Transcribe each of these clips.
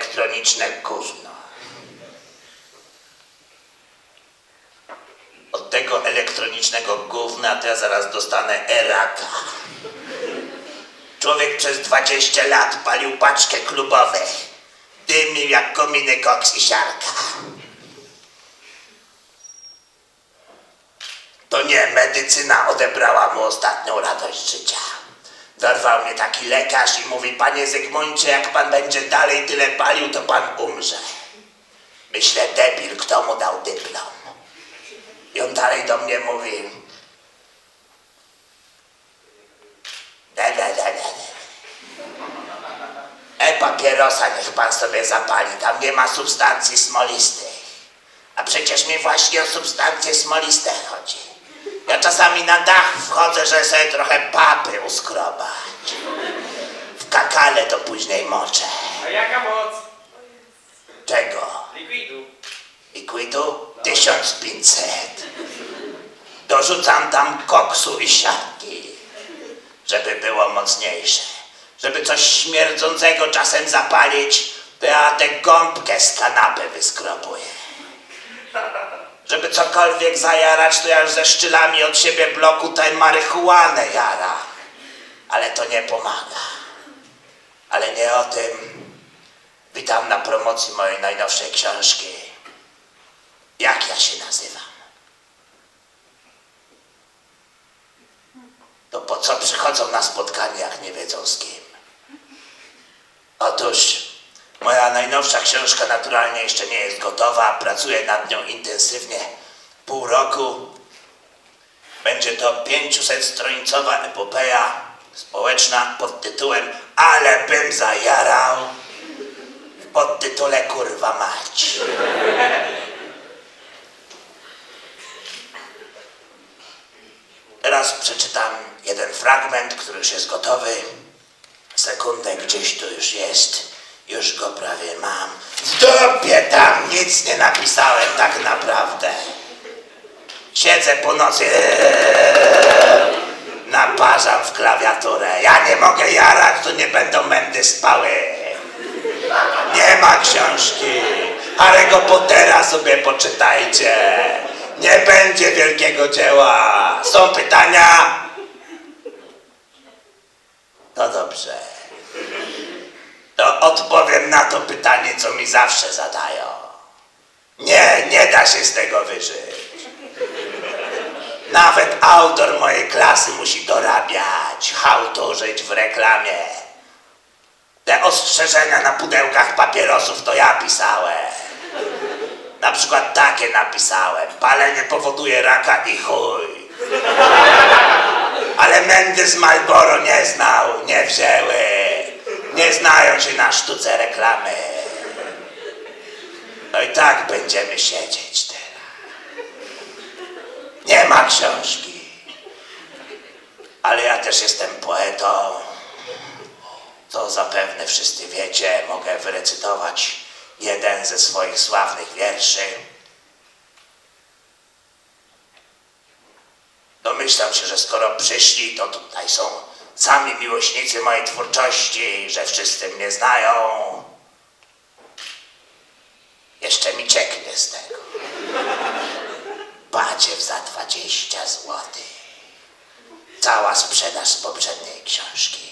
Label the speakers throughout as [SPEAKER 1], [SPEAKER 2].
[SPEAKER 1] elektroniczne gówno. Od tego elektronicznego gówna to ja zaraz dostanę raka. Człowiek przez 20 lat palił paczkę klubowych. Dymił jak kominy, koks i siarka. To nie, medycyna odebrała mu ostatnią radość życia. Dorwał mnie taki lekarz i mówi: panie Zygmuncie, jak pan będzie dalej tyle palił, to pan umrze. Myślę, debil, kto mu dał dyplom? I on dalej do mnie mówi: papierosa niech pan sobie zapali, tam nie ma substancji smolistych. A przecież mi właśnie o substancje smoliste chodzi. Ja czasami na dach wchodzę, żeby sobie trochę papy uskrobać. W kakale to później moczę.
[SPEAKER 2] A jaka moc?
[SPEAKER 1] Czego?
[SPEAKER 2] Likwidu.
[SPEAKER 1] Likwidu? 1500. Dorzucam tam koksu i siatki, żeby było mocniejsze. Żeby coś śmierdzącego czasem zapalić, to ja tę gąbkę z kanapy wyskrobuję. Żeby cokolwiek zajarać, to ja już ze szczylami od siebie bloku tę marihuanę jara. Ale to nie pomaga. Ale nie o tym. Witam na promocji mojej najnowszej książki. Jak ja się nazywam? To po co przychodzą na spotkanie, jak nie wiedzą z kim? Otóż moja najnowsza książka naturalnie jeszcze nie jest gotowa. Pracuję nad nią intensywnie pół roku. Będzie to 500-stronicowa epopeja społeczna pod tytułem Ale bym zajarał. W podtytule Kurwa mać. Teraz przeczytam jeden fragment, który już jest gotowy. Sekundę, gdzieś tu już jest. Już go prawie mam. W dupie tam nic nie napisałem tak naprawdę. Siedzę po nocy. Naparzam w klawiaturę. Ja nie mogę jarać, to nie będą mędy spały. Nie ma książki. Harry'ego Pottera sobie poczytajcie. Nie będzie wielkiego dzieła. Są pytania? No dobrze. To odpowiem na to pytanie, co mi zawsze zadają. Nie da się z tego wyżyć. Nawet autor mojej klasy musi dorabiać, chałturzyć w reklamie. Te ostrzeżenia na pudełkach papierosów to ja pisałem. Na przykład takie napisałem: palenie powoduje raka i chuj. Ale mędy z Marlboro nie znał, nie wzięły. Nie znają się na sztuce reklamy. No i tak będziemy siedzieć teraz. Nie ma książki. Ale ja też jestem poetą. To zapewne wszyscy wiecie. Mogę wyrecytować jeden ze swoich sławnych wierszy. Domyślam się, że skoro przyszli, to tutaj są sami miłośnicy mojej twórczości, że wszyscy mnie znają. Jeszcze mi cieknie z tego. Badziew za 20 złotych. Cała sprzedaż z poprzedniej książki.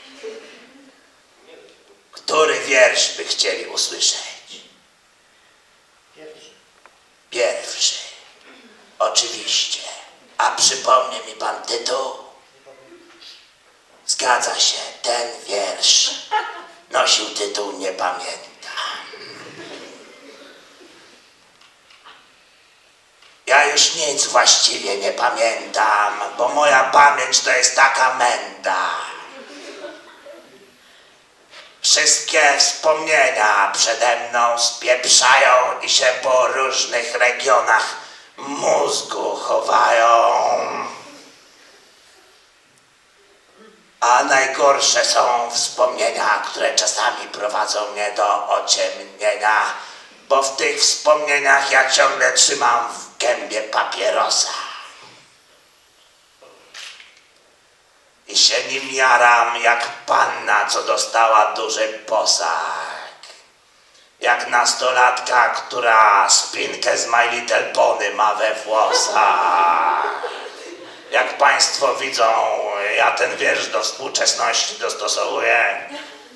[SPEAKER 1] Który wiersz by chcieli usłyszeć? Pierwszy. Oczywiście. A przypomni mi pan tytuł? Zgadza się, ten wiersz nosił tytuł Nie pamiętam. Ja już nic właściwie nie pamiętam, bo moja pamięć to jest taka menda. Wszystkie wspomnienia przede mną spieprzają i się po różnych regionach mózgu chowają. A najgorsze są wspomnienia, które czasami prowadzą mnie do ociemnienia, bo w tych wspomnieniach ja ciągle trzymam w gębie papierosa. I się nim jaram jak panna, co dostała duży posag. jak nastolatka, która spinkę z My Little Pony ma we włosach. Jak państwo widzą, ja ten wiersz do współczesności dostosowuję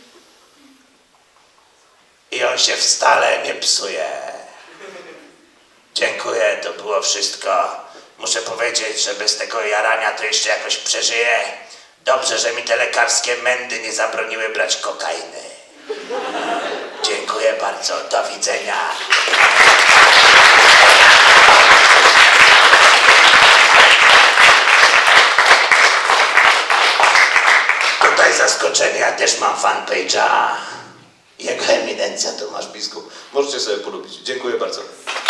[SPEAKER 1] i on się wcale nie psuje. Dziękuję, to było wszystko. Muszę powiedzieć, że bez tego jarania to jeszcze jakoś przeżyję. Dobrze, że mi te lekarskie mędy nie zabroniły brać kokainy. Dziękuję bardzo, do widzenia. Tutaj zaskoczenie, ja też mam fanpage'a. Jego eminencja Tomasz Biskup. Możecie sobie polubić. Dziękuję bardzo.